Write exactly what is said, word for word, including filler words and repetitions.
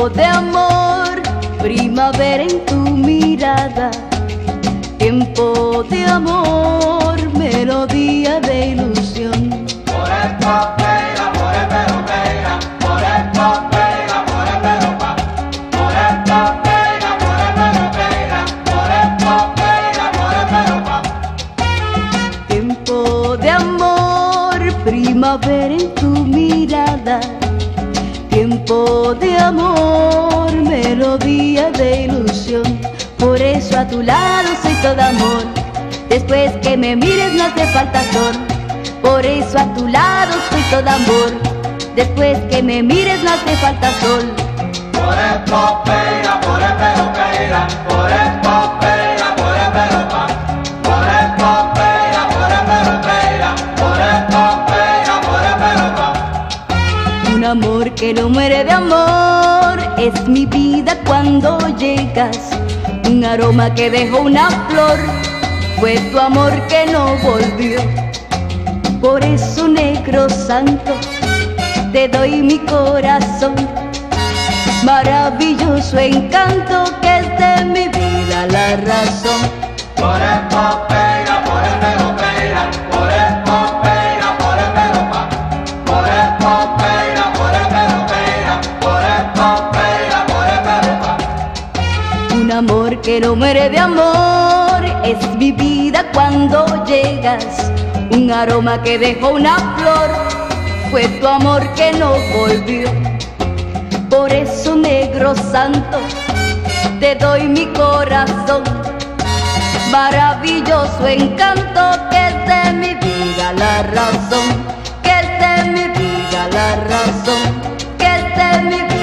Tiempo de amor, primavera en tu mirada. Tiempo de amor, melodía de ilusión. Por esto pega, por el pero pega, por esto pega, por el pero pa. Por esto pega, por el pero pega, por esto pega, por el pero pa. Tiempo de amor, primavera en tu mirada. Tiempo de amor, melodía de ilusión. Por eso a tu lado soy todo amor. Después que me mires no hace falta sol. Por eso a tu lado soy todo amor. Después que me mires no hace falta sol. Por esto pega, por el pero pega, por esto pega, por el pero pa. Por esto pega, por el pero pega, por esto pega, por el pero pa. Un amor que no muere de amor es mi vida cuando llegas. Un aroma que dejó una flor fue tu amor que no volvió. Por eso, negro santo, te doy mi corazón. Maravilloso encanto que es de mi vida la razón. Por esto pega, por el pero pega, por esto pega, por el pero pa. Por esto pega, por el pero pega, por esto pega, por el pero pa. Un amor que no muere de amor es mi vida cuando llegas. Un aroma que dejó una flor fue tu amor que no volvió. Por eso, negro santo, te doy mi corazón. Maravilloso encanto que es de mi vida la razón. Que es de mi vida la razón. Que es de mi vida.